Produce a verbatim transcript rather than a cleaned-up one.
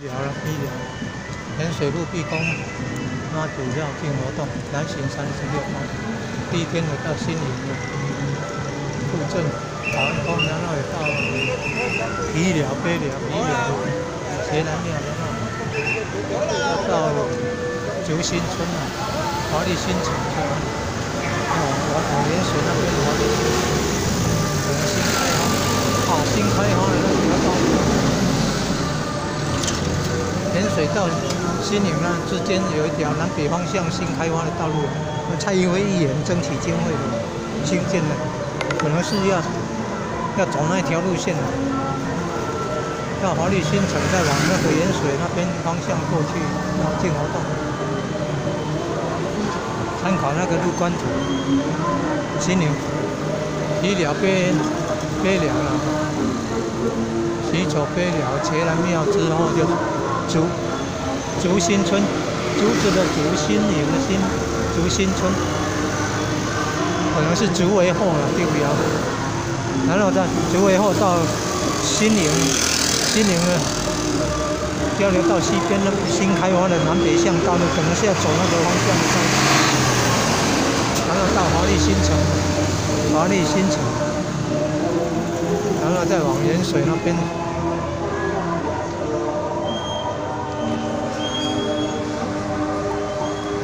医疗了，医疗。盐水路毕公妈祖绕境活动，南行三十六公里，第一天回到新营了，附镇保安宫，然后也到医疗、北寮、医疗、斜南庙，然后要到竹新村了，华丽新城是吧？哦，往往盐水那边华丽新城，可能新开发，啊，新开发的那比较高。盐水到新营那之间有一条南北方向新开发的道路，蔡英文议员争取经费的兴建的，可能是要要走那条路线的，到华丽新城再往那个盐水那边方向过去绕境活动，参考那个路观图，新营医疗北北寮了，西走北寮斜南庙之后就。竹竹新村，竹子的竹，新营的新，竹新村，可能是竹围后了，对不对？然后在竹围后到新营，新营的交流到西边那新开发的南北向道路，可能是要走那个方向的道路。然后到华丽新城，华丽新城，然后再往盐水那边。